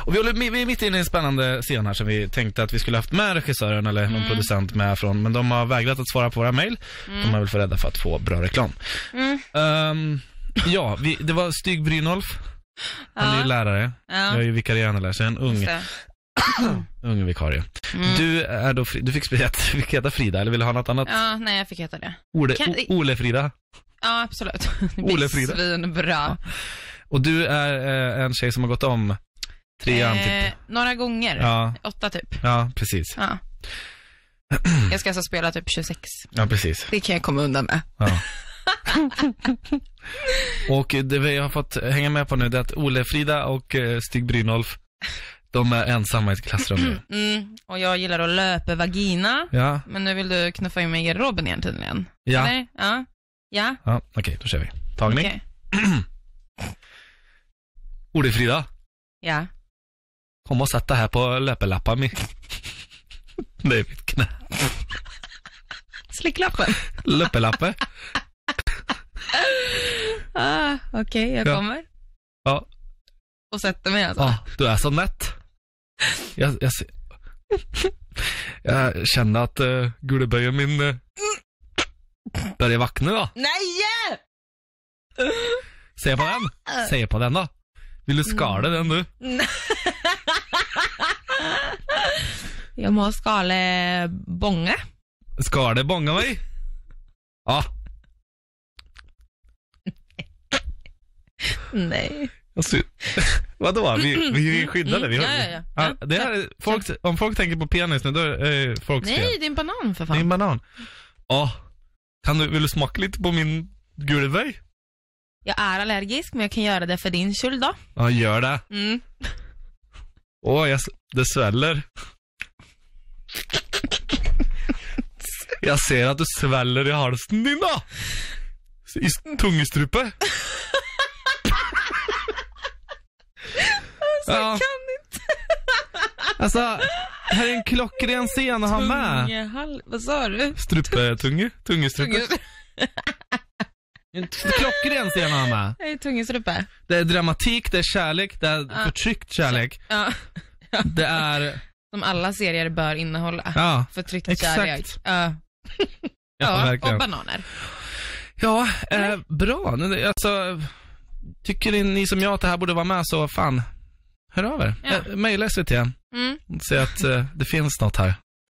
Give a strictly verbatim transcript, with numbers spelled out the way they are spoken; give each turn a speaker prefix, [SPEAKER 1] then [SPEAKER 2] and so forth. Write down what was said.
[SPEAKER 1] Och vi, håller, vi är mitt inne i en spännande scen här som vi tänkte att vi skulle haft med regissören eller någon mm. producent med från. Men de har vägrat att svara på våra mejl. Mm. De är väl för rädda för att få bra reklam. Mm. Um, ja, vi, det var Stig Brynolf. Han ja. är ju lärare. Ja. Jag är ju vikarierande lärare, så en ung, ung vikarie. Mm. Du, är då, du fick, du fick heta Frida, eller vill du ha något annat?
[SPEAKER 2] Ja, nej, jag fick heta det.
[SPEAKER 1] Ole, kan... o, Ole Frida?
[SPEAKER 2] Ja, absolut.
[SPEAKER 1] Ole Frida.
[SPEAKER 2] Svinbra. Ja.
[SPEAKER 1] Och du är eh, en tjej som har gått om trean eh, typ.
[SPEAKER 2] Några gånger. Ja. Åtta typ.
[SPEAKER 1] Ja, precis.
[SPEAKER 2] Ja. Jag ska alltså spela typ tjugosex.
[SPEAKER 1] Ja, precis.
[SPEAKER 2] Det kan jag komma undan med. Ja.
[SPEAKER 1] Och det vi har fått hänga med på nu är att Ole Frida och Stig Brynolf, de är ensamma i ett klassrum nu.
[SPEAKER 2] Mm. Och jag gillar att löpa vagina. Ja. Men nu vill du knuffa in mig i garderoben igen tydligen.
[SPEAKER 1] Ja.
[SPEAKER 2] Eller? Ja. Ja.
[SPEAKER 1] Ja, okej, okay, då kör vi. Tagning. Okay. Ole Frida.
[SPEAKER 2] Ja.
[SPEAKER 1] Kom och sätta här på löpelappen. Det är mitt knä.
[SPEAKER 2] Slicklappen.
[SPEAKER 1] Löpelappen.
[SPEAKER 2] Ah, okej, okay, jag
[SPEAKER 1] ja.
[SPEAKER 2] kommer.
[SPEAKER 1] Ja.
[SPEAKER 2] Och sätter mig alltså.
[SPEAKER 1] Ja, du är så nätt. Jag, jag, jag känner att uh, gulleböjen min uh, börjar vakna då.
[SPEAKER 2] Nej!
[SPEAKER 1] Se på den. Se på den då. Vill du skala den du?
[SPEAKER 2] Jag må skala bånga.
[SPEAKER 1] Skala bånga mig? Ja.
[SPEAKER 2] Nej.
[SPEAKER 1] Alltså, vadå? Vi, vi är skyddade. Vi har,
[SPEAKER 2] ja, ja, ja.
[SPEAKER 1] Ja, det här, folk, om folk tänker på penis nu, då är eh, folk
[SPEAKER 2] Nej,
[SPEAKER 1] skrev.
[SPEAKER 2] det är en banan för fan.
[SPEAKER 1] Det är en banan. Ja. Kan du, vill du smaka lite på min guldväg?
[SPEAKER 2] Jag är allergisk, men jag kan göra det för din skull då.
[SPEAKER 1] Ja, gör det.
[SPEAKER 2] Mm.
[SPEAKER 1] Åh, jag, det sväller. Jag ser att du sväller i halsen din då. I tungestrupe.
[SPEAKER 2] Alltså, ja. Jag kan inte.
[SPEAKER 1] Alltså, här är en klockren scen att ha med.
[SPEAKER 2] Tungehall... Vad sa du?
[SPEAKER 1] Strupe, tunge, tungestrupe. En klockren scen att ha med.
[SPEAKER 2] Det är tungestrupe.
[SPEAKER 1] Det är dramatik, det är kärlek, det är ja. förtryckt kärlek.
[SPEAKER 2] Ja. Ja.
[SPEAKER 1] Det är...
[SPEAKER 2] Som alla serier bör innehålla.
[SPEAKER 1] Ja,
[SPEAKER 2] förtryckt
[SPEAKER 1] exakt.
[SPEAKER 2] Kärlek. Ja,
[SPEAKER 1] ja,
[SPEAKER 2] ja
[SPEAKER 1] verkligen.
[SPEAKER 2] Och bananer.
[SPEAKER 1] Ja, eh, bra. Alltså, tycker ni som jag att det här borde vara med, så fan, hör av er. Ja. Eh, maila S V T. Mm. Se att eh, det finns något här.